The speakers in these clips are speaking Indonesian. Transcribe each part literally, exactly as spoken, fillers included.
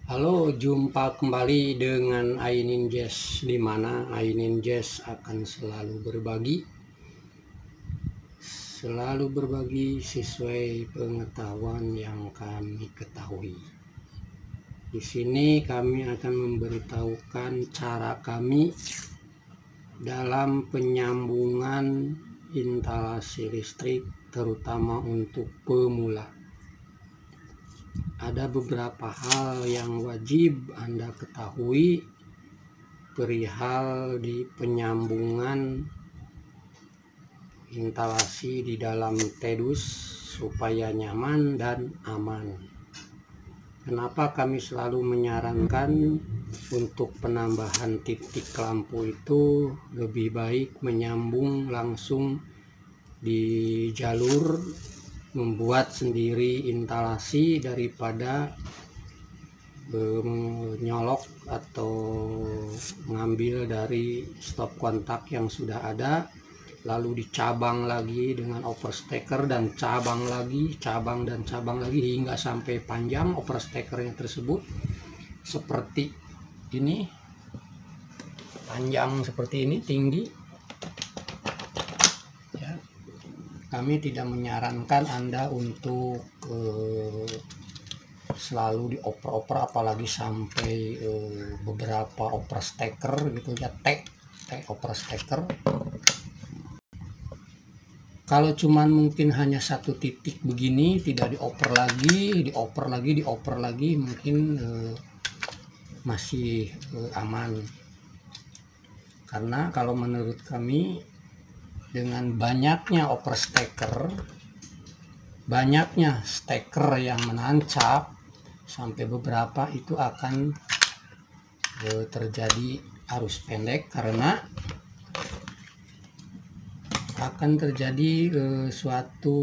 Halo, jumpa kembali dengan Ainin Jazz, di mana Ainin Jazz akan selalu berbagi, selalu berbagi sesuai pengetahuan yang kami ketahui. Di sini kami akan memberitahukan cara kami dalam penyambungan instalasi listrik, terutama untuk pemula. Ada beberapa hal yang wajib Anda ketahui perihal di penyambungan instalasi di dalam Tedus supaya nyaman dan aman. Kenapa kami selalu menyarankan untuk penambahan titik lampu itu lebih baik menyambung langsung di jalur, membuat sendiri instalasi daripada menyolok atau mengambil dari stop kontak yang sudah ada, lalu dicabang lagi dengan overstacker dan cabang lagi, cabang dan cabang lagi hingga sampai panjang overstackernya tersebut seperti ini, panjang seperti ini, tinggi. Kami tidak menyarankan Anda untuk eh, selalu dioper-oper, apalagi sampai eh, beberapa overstacker gitu ya, T, T overstacker. Kalau cuman mungkin hanya satu titik begini, tidak dioper lagi, dioper lagi, dioper lagi, mungkin eh, masih eh, aman. Karena kalau menurut kami, dengan banyaknya overstacker, banyaknya stacker yang menancap sampai beberapa, itu akan e, terjadi arus pendek, karena akan terjadi e, suatu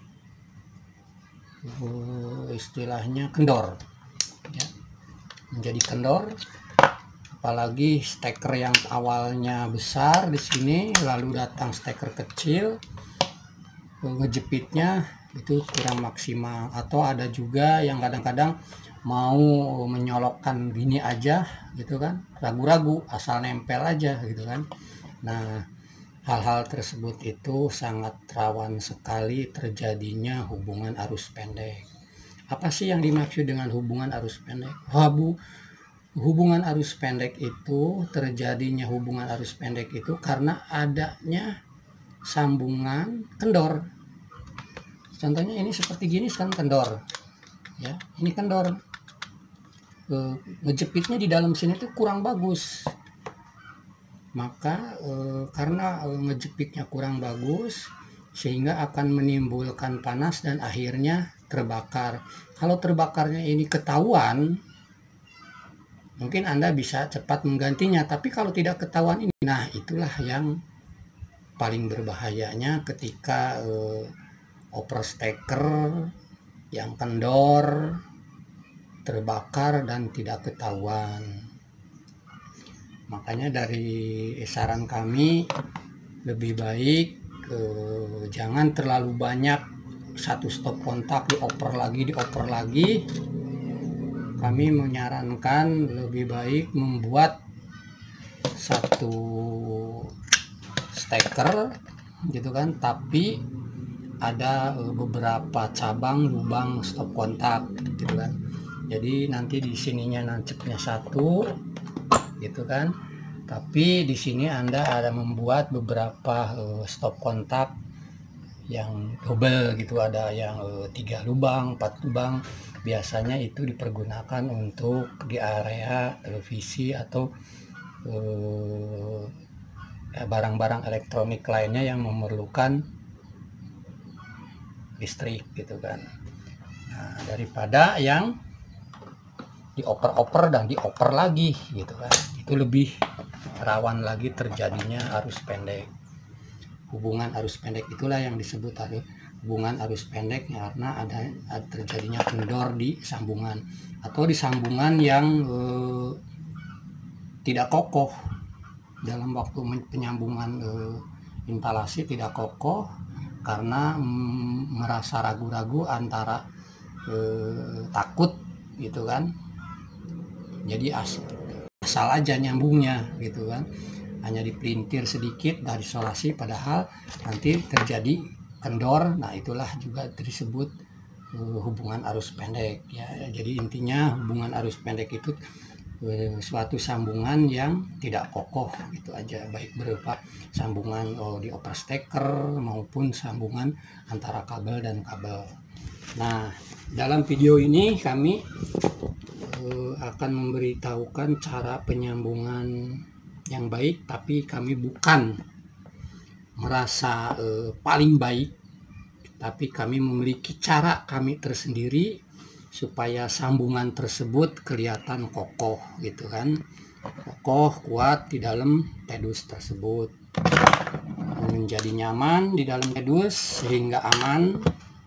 e, istilahnya kendor, ya, menjadi kendor. Apalagi steker yang awalnya besar di sini, lalu datang steker kecil, ngejepitnya itu kurang maksimal. Atau ada juga yang kadang-kadang mau menyolokkan gini aja gitu kan, ragu-ragu, asal nempel aja gitu kan. Nah, hal-hal tersebut itu sangat rawan sekali terjadinya hubungan arus pendek. Apa sih yang dimaksud dengan hubungan arus pendek? Habu Hubungan arus pendek itu, terjadinya hubungan arus pendek itu karena adanya sambungan kendor. Contohnya ini seperti gini kan, kendor. Ya, ini kendor. E, ngejepitnya di dalam sini tuh kurang bagus. Maka e, karena e, ngejepitnya kurang bagus, sehingga akan menimbulkan panas dan akhirnya terbakar. Kalau terbakarnya ini ketahuan, mungkin Anda bisa cepat menggantinya, tapi kalau tidak ketahuan ini, nah itulah yang paling berbahayanya ketika eh, overstacker yang kendor, terbakar dan tidak ketahuan. Makanya dari saran kami, lebih baik eh, jangan terlalu banyak satu stop kontak dioper lagi, dioper lagi. Kami menyarankan lebih baik membuat satu steker gitu kan, tapi ada beberapa cabang lubang stop kontak gitu kan. Jadi nanti di sininya nancepnya satu gitu kan, tapi di sini Anda ada membuat beberapa stop kontak yang double gitu, ada yang tiga lubang, empat lubang. Biasanya itu dipergunakan untuk di area televisi atau barang-barang eh, elektronik lainnya yang memerlukan listrik gitu kan. Nah, daripada yang dioper-oper dan dioper lagi gitu kan, itu lebih rawan lagi terjadinya arus pendek. Hubungan arus pendek itulah yang disebut tadi hubungan arus pendek, karena ada, ada terjadinya kendor di sambungan atau di sambungan yang eh, tidak kokoh. Dalam waktu penyambungan eh, instalasi tidak kokoh karena mm, merasa ragu-ragu antara eh, takut gitu kan, jadi as asal aja nyambungnya gitu kan, hanya dipelintir sedikit dari isolasi, padahal nanti terjadi kendor. Nah itulah juga disebut uh, hubungan arus pendek ya. Jadi intinya hubungan arus pendek itu uh, suatu sambungan yang tidak kokoh gitu aja, baik berupa sambungan oh, di overstecker maupun sambungan antara kabel dan kabel. Nah dalam video ini kami uh, akan memberitahukan cara penyambungan yang baik, tapi kami bukan merasa eh, paling baik, tapi kami memiliki cara kami tersendiri supaya sambungan tersebut kelihatan kokoh gitu kan, kokoh kuat di dalam tedus tersebut, menjadi nyaman di dalam tedus sehingga aman.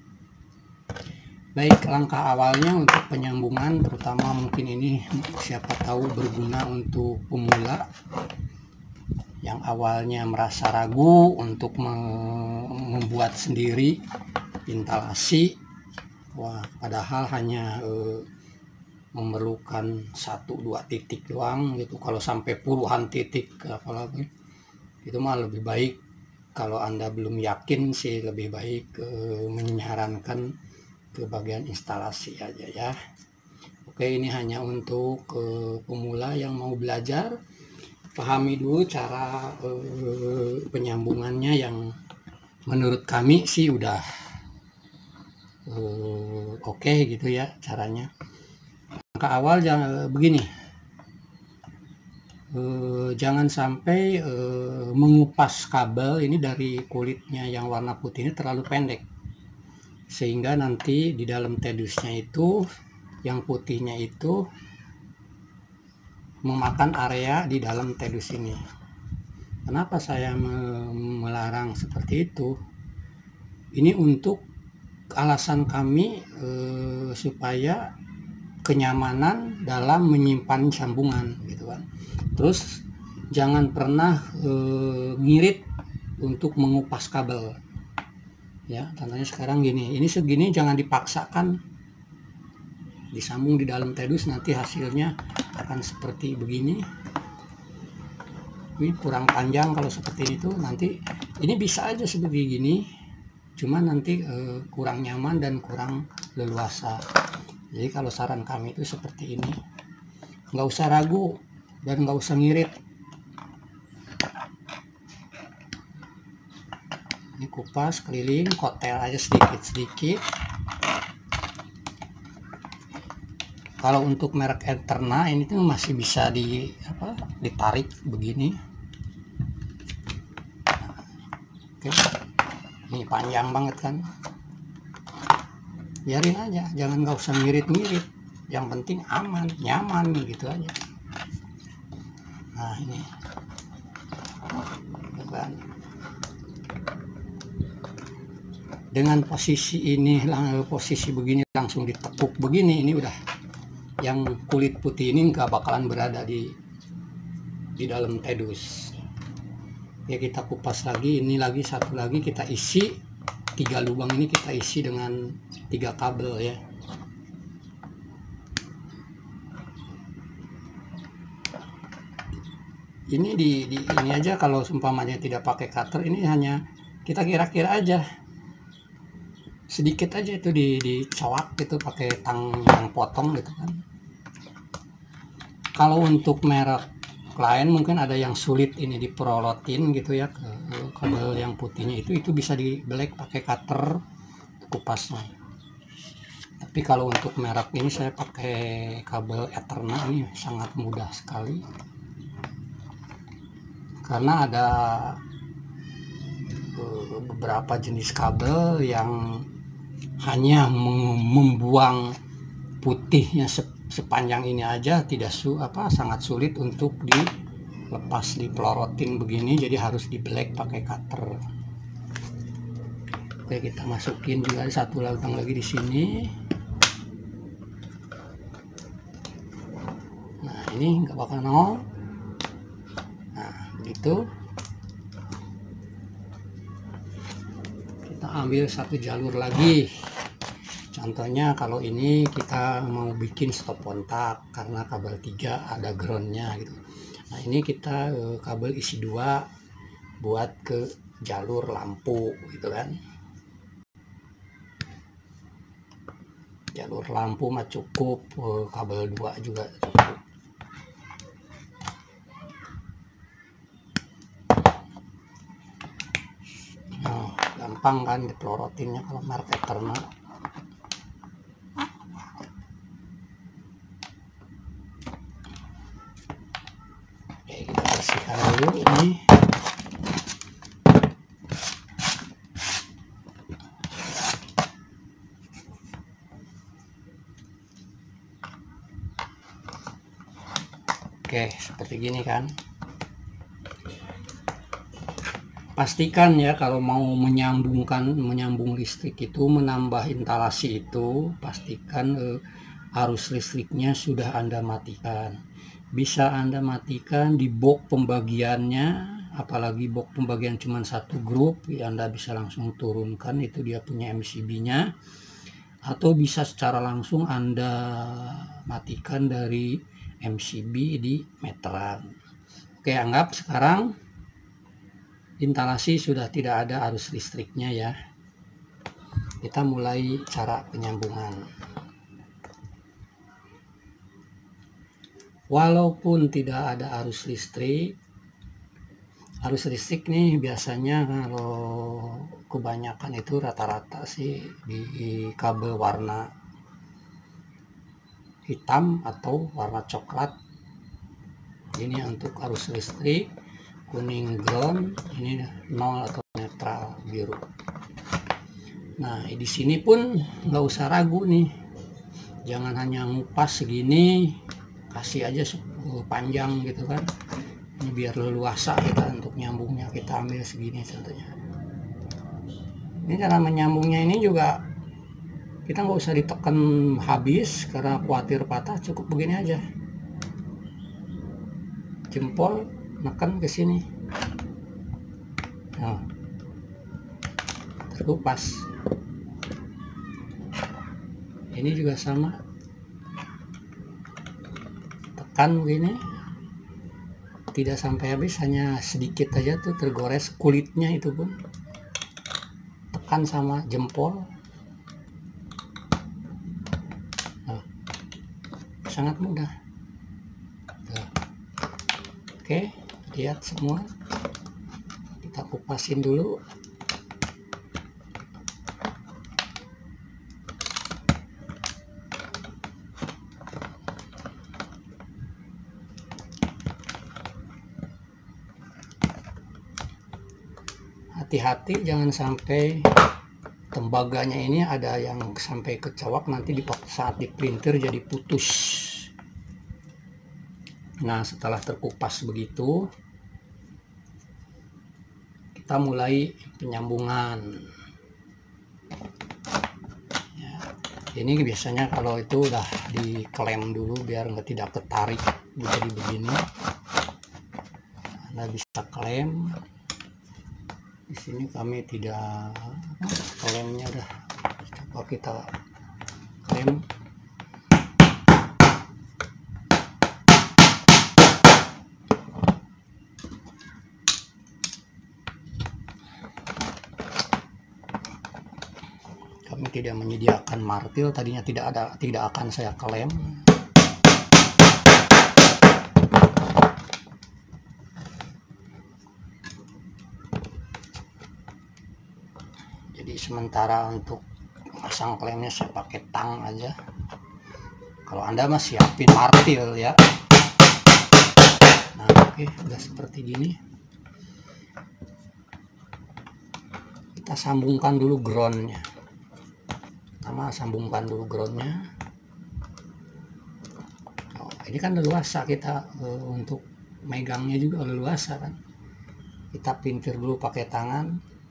Baik, langkah awalnya untuk penyambungan, terutama mungkin ini siapa tahu berguna untuk pemula yang awalnya merasa ragu untuk membuat sendiri instalasi. Wah, padahal hanya eh, memerlukan satu dua titik doang gitu. Kalau sampai puluhan titik apalagi, itu mah lebih baik. Kalau Anda belum yakin sih lebih baik eh, menyarankan ke bagian instalasi aja ya. Oke, ini hanya untuk uh, pemula yang mau belajar. Pahami dulu cara uh, penyambungannya yang menurut kami sih udah uh, oke okay gitu ya caranya. Langkah awal jangan begini, uh, jangan sampai uh, mengupas kabel ini dari kulitnya yang warna putih ini terlalu pendek, sehingga nanti di dalam tedusnya itu yang putihnya itu memakan area di dalam tedus ini. Kenapa saya melarang seperti itu? Ini untuk alasan kami eh, supaya kenyamanan dalam menyimpan sambungan gitu kan. Terus jangan pernah eh, ngirit untuk mengupas kabel. Ya, contohnya sekarang gini, ini segini jangan dipaksakan disambung di dalam tedus, nanti hasilnya akan seperti begini. Ini kurang panjang kalau seperti itu, nanti ini bisa aja seperti gini, cuma nanti eh, kurang nyaman dan kurang leluasa. Jadi kalau saran kami itu seperti ini, nggak usah ragu dan nggak usah ngirit. Ini kupas keliling, kotel aja sedikit-sedikit. Kalau untuk merek Eterna ini tuh masih bisa di apa ditarik begini. Oke, ini panjang banget kan, biarin aja, jangan nggak usah ngirit-ngirit, yang penting aman nyaman gitu aja. Nah ini kan, dengan posisi ini, posisi begini langsung ditekuk begini, ini udah yang kulit putih ini nggak bakalan berada di di dalam tedus. Ya kita kupas lagi, ini lagi satu lagi kita isi, tiga lubang ini kita isi dengan tiga kabel ya. Ini di, di ini aja, kalau umpamanya tidak pakai cutter, ini hanya kita kira-kira aja, sedikit aja itu di dicowak gitu pakai tang tang potong gitu kan. Kalau untuk merek lain mungkin ada yang sulit ini diperolotin gitu ya, ke kabel yang putihnya itu itu bisa dibelek pakai cutter kupasnya. Tapi kalau untuk merek ini saya pakai kabel Eterna, ini sangat mudah sekali karena ada beberapa jenis kabel yang hanya membuang putihnya sepanjang ini aja tidak su apa sangat sulit untuk dilepas, dipelorotin begini, jadi harus dibelek pakai cutter. Oke, kita masukin juga satu lubang lagi di sini. Nah ini nggak bakal nongol. Nah begitu, kita ambil satu jalur lagi, Contohnya kalau ini kita mau bikin stop kontak karena kabel tiga ada groundnya gitu. Nah ini kita eh, kabel isi dua buat ke jalur lampu gitu kan. Jalur lampu mah cukup, eh, kabel dua juga cukup. Nah, gampang kan dipelorotinnya kalau marketer mah. Oke, kita bersihkan dulu ini. Oke, seperti gini kan. Pastikan ya kalau mau menyambungkan menyambung listrik itu, menambah instalasi itu, pastikan eh, arus listriknya sudah Anda matikan. Bisa Anda matikan di box pembagiannya, apalagi box pembagian cuma satu grup, ya Anda bisa langsung turunkan, itu dia punya M C B-nya. Atau bisa secara langsung Anda matikan dari M C B di meteran. Oke, anggap sekarang instalasi sudah tidak ada arus listriknya ya. Kita mulai cara penyambungan. Walaupun tidak ada arus listrik, arus listrik nih biasanya kalau kebanyakan itu rata-rata sih di kabel warna hitam atau warna coklat. Ini untuk arus listrik, kuning ground, ini nol atau netral biru. Nah di sini pun nggak usah ragu nih, jangan hanya ngupas segini, kasih aja panjang gitu kan, ini biar leluasa kita untuk nyambungnya. Kita ambil segini contohnya. Ini cara menyambungnya ini juga kita nggak usah ditekan habis karena khawatir patah, cukup begini aja, jempol neken ke sini. Nah, terkupas. Ini juga sama, tekan begini, tidak sampai habis, hanya sedikit aja tuh tergores kulitnya, itu pun tekan sama jempol. Nah, sangat mudah. Tuh. Oke, lihat semua, kita kupasin dulu. Hati-hati jangan sampai tembaganya ini ada yang sampai kecawak, nanti di saat diprinter jadi putus. Nah setelah terkupas begitu, kita mulai penyambungan ya. Ini biasanya kalau itu udah diklem dulu biar nggak tidak ketarik jadi begini. Anda bisa klem. Di sini kami tidak klemnya, udah coba kita klem. Kami tidak menyediakan martil, tadinya tidak ada, tidak akan saya klem. Jadi sementara untuk pasang klemnya saya pakai tang aja. Kalau Anda mah siapin martil ya. Nah oke, udah seperti gini. Kita sambungkan dulu groundnya. Pertama sambungkan dulu groundnya. Oh, ini kan leluasa kita uh, untuk megangnya juga leluasa kan. Kita pintir dulu pakai tangan.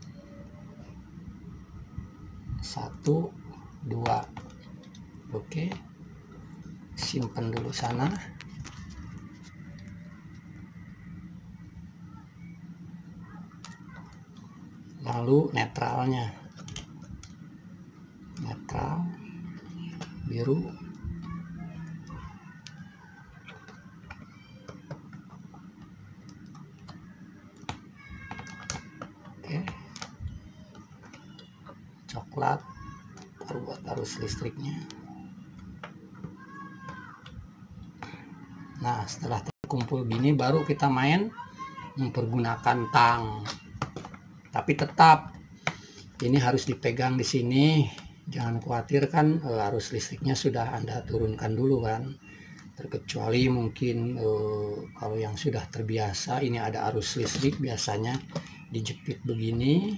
Satu, dua, oke, simpan dulu sana. Lalu netralnya, netral, biru. Oke, coklat baru buat arus listriknya. Nah, setelah terkumpul gini baru kita main mempergunakan tang. Tapi tetap ini harus dipegang di sini. Jangan khawatir kan e, arus listriknya sudah Anda turunkan dulu kan. Terkecuali mungkin e, kalau yang sudah terbiasa ini ada arus listrik, biasanya dijepit begini,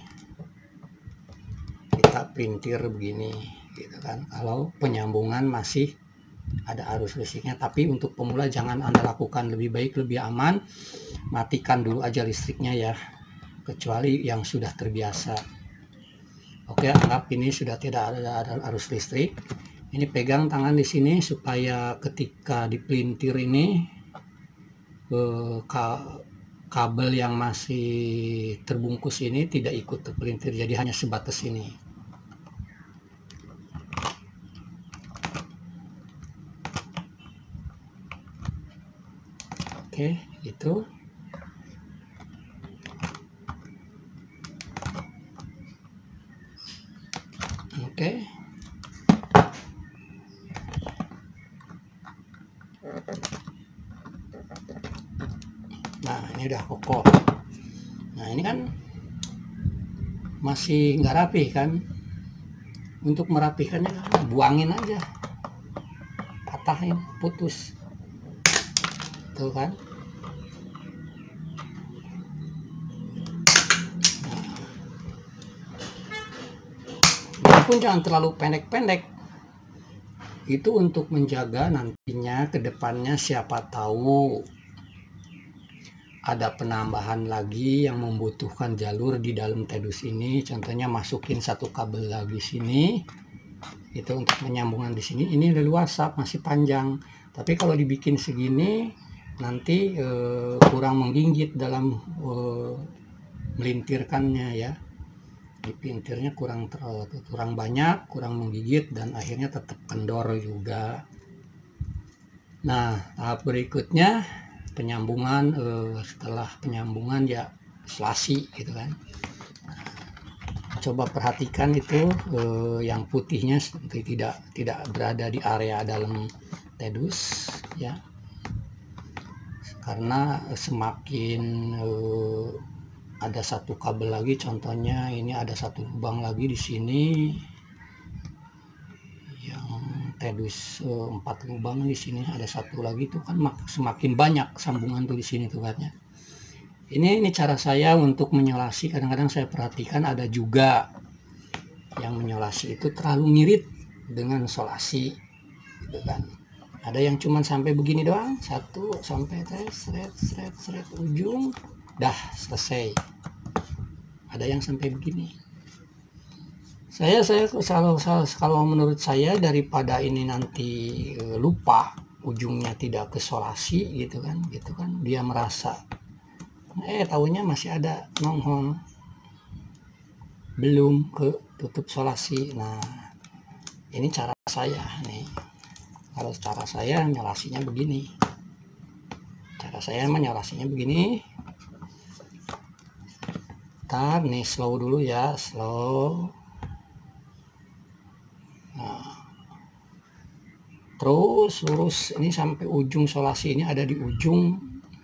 kita pelintir begini gitu kan. Kalau penyambungan masih ada arus listriknya, tapi untuk pemula jangan Anda lakukan, lebih baik lebih aman matikan dulu aja listriknya ya, kecuali yang sudah terbiasa. Oke, anggap ini sudah tidak ada, ada arus listrik. Ini pegang tangan di sini supaya ketika dipelintir ini eh, ka, kabel yang masih terbungkus ini tidak ikut terpelintir, jadi hanya sebatas ini. Oke, itu. Oke. Nah, ini udah kokoh. Nah, ini kan masih nggak rapih kan. Untuk merapihkannya buangin aja, patahin, putus. Tuh kan. Pun jangan terlalu pendek-pendek, itu untuk menjaga nantinya ke depannya siapa tahu ada penambahan lagi yang membutuhkan jalur di dalam tedus ini. Contohnya masukin satu kabel lagi sini, itu untuk menyambungan di sini. Ini leluasa, masih panjang, tapi kalau dibikin segini nanti eh, kurang menggigit dalam eh, melintirkannya ya. Dipelintirnya kurang kurang banyak, kurang menggigit, dan akhirnya tetap kendor juga. Nah, tahap berikutnya penyambungan. Eh, setelah penyambungan ya selasi gitu kan. Nah, coba perhatikan itu eh, yang putihnya tidak tidak berada di area dalam tedus ya, karena semakin eh, ada satu kabel lagi, contohnya ini ada satu lubang lagi di sini yang tedus empat lubang, di sini ada satu lagi tuh kan, semakin banyak sambungan tuh di sini tuh kan ya. Ini ini cara saya untuk menyolasi. Kadang-kadang saya perhatikan ada juga yang menyolasi itu terlalu mirip dengan solasi gitu kan. Ada yang cuman sampai begini doang, satu sampai seret seret seret ujung dah selesai. Ada yang sampai begini. Saya saya kalau kalau menurut saya, daripada ini nanti lupa ujungnya tidak ke solasi gitu kan, gitu kan dia merasa eh tahunya masih ada nongol belum ke tutup solasi. Nah, ini cara saya nih. Kalau cara saya nyolasinya begini. Cara saya menyolasinya begini. Ntar nih slow dulu ya, slow. Nah, terus lurus ini sampai ujung solasi, ini ada di ujung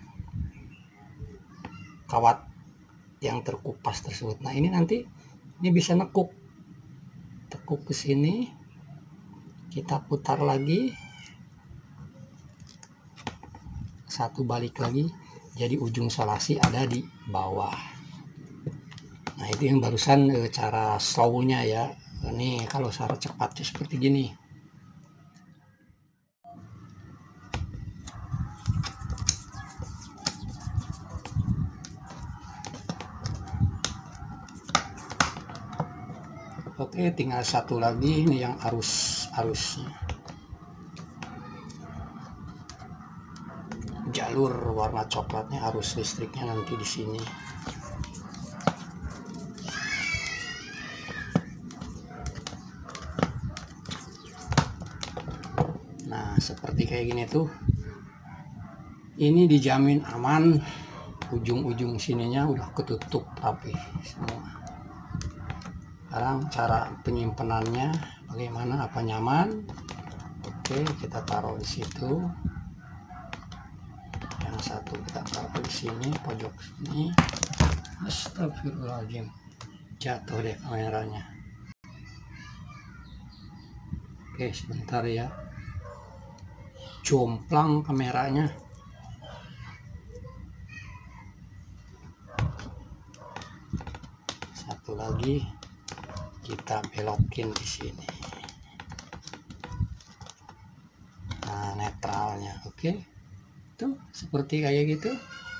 kawat yang terkupas tersebut. Nah, ini nanti ini bisa nekuk, tekuk ke sini, kita putar lagi, satu balik lagi, jadi ujung solasi ada di bawah. Nah, itu yang barusan e, cara slownya ya. Ini kalau cara cepatnya seperti gini. Oke, tinggal satu lagi ini yang arus arusnya. Jalur warna coklatnya arus listriknya nanti di sini. seperti kayak gini tuh, ini dijamin aman. Ujung-ujung sininya udah ketutup rapi semua. Sekarang cara penyimpanannya bagaimana, apa nyaman? Oke, kita taruh di situ. Yang satu kita taruh di sini, pojok sini. Astagfirullahaladzim, jatuh deh kameranya. Oke, sebentar ya, jomplang kameranya. Satu lagi kita belokin di sini. Nah, netralnya, oke, tuh seperti kayak gitu.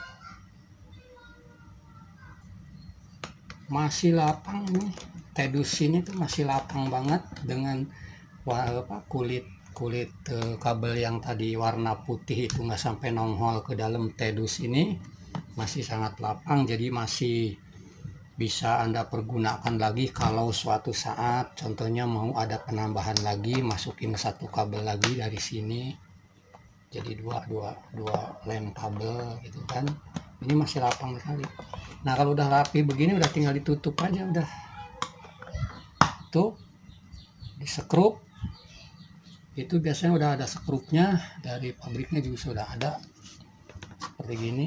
Masih lapang nih, tedus ini tuh masih lapang banget dengan apa, kulit kulit eh, kabel yang tadi warna putih itu nggak sampai nongol ke dalam tedus ini, masih sangat lapang. Jadi masih bisa Anda pergunakan lagi kalau suatu saat contohnya mau ada penambahan lagi, masukin satu kabel lagi dari sini, jadi dua dua dua lem kabel gitu kan. Ini masih lapang sekali. Nah, kalau udah rapi begini udah tinggal ditutup aja, udah tuh disekrup. Itu biasanya udah ada sekrupnya dari pabriknya, juga sudah ada seperti gini.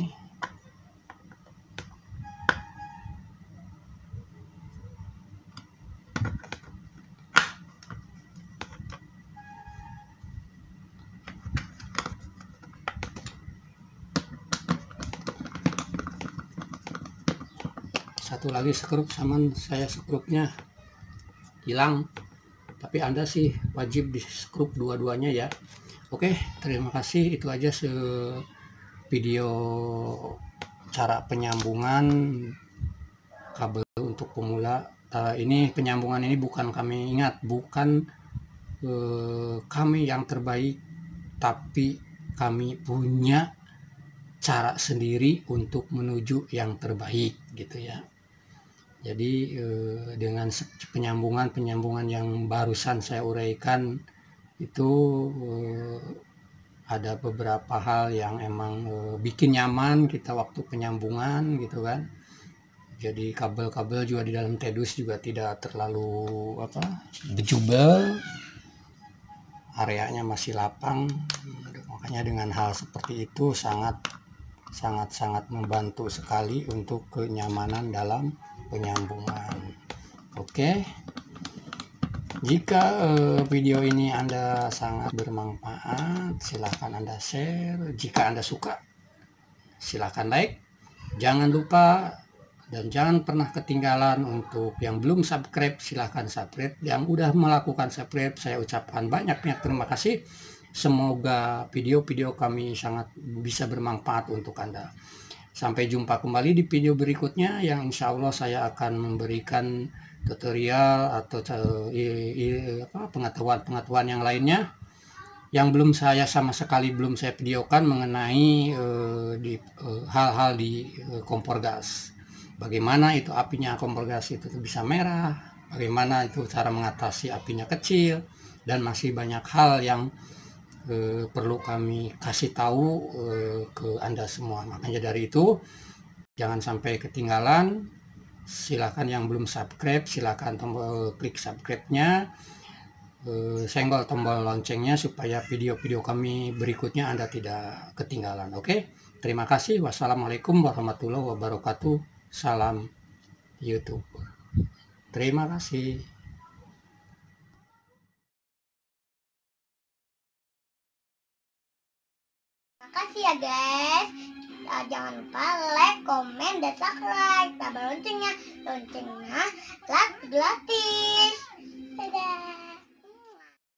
Satu lagi sekrup sama saya sekrupnya hilang, tapi Anda sih wajib di skrup dua-duanya ya. Oke, terima kasih, itu aja se video cara penyambungan kabel untuk pemula. Uh, ini penyambungan ini bukan kami ingat bukan uh, kami yang terbaik, tapi kami punya cara sendiri untuk menuju yang terbaik gitu ya. Jadi eh, dengan penyambungan-penyambungan yang barusan saya uraikan itu eh, ada beberapa hal yang emang eh, bikin nyaman kita waktu penyambungan gitu kan. Jadi kabel-kabel juga di dalam tedus juga tidak terlalu apa bejubel, areanya masih lapang. Makanya dengan hal seperti itu sangat sangat sangat membantu sekali untuk kenyamanan dalam penyambungan. Oke, jika eh, video ini Anda sangat bermanfaat, silahkan Anda share. Jika Anda suka, silahkan like. Jangan lupa dan jangan pernah ketinggalan untuk yang belum subscribe, silahkan subscribe. Yang udah melakukan subscribe, saya ucapkan banyak-banyak terima kasih. Semoga video-video kami sangat bisa bermanfaat untuk Anda. Sampai jumpa kembali di video berikutnya yang insya Allah saya akan memberikan tutorial atau pengetahuan-pengetahuan yang lainnya yang belum saya sama sekali belum saya videokan mengenai hal-hal uh, di, di uh, kompor gas. Bagaimana itu apinya kompor gas itu bisa merah, bagaimana itu cara mengatasi apinya kecil, dan masih banyak hal yang Eh, perlu kami kasih tahu eh, ke Anda semua. Makanya dari itu jangan sampai ketinggalan. Silakan yang belum subscribe, silakan tombol klik subscribe-nya, eh, senggol tombol loncengnya supaya video-video kami berikutnya Anda tidak ketinggalan. Oke, terima kasih. Wassalamualaikum warahmatullahi wabarakatuh. Salam YouTube. Terima kasih. Makasih ya guys. Nah, jangan lupa like, komen, dan subscribe. Tambah loncengnya, loncengnya gratis. Dadah.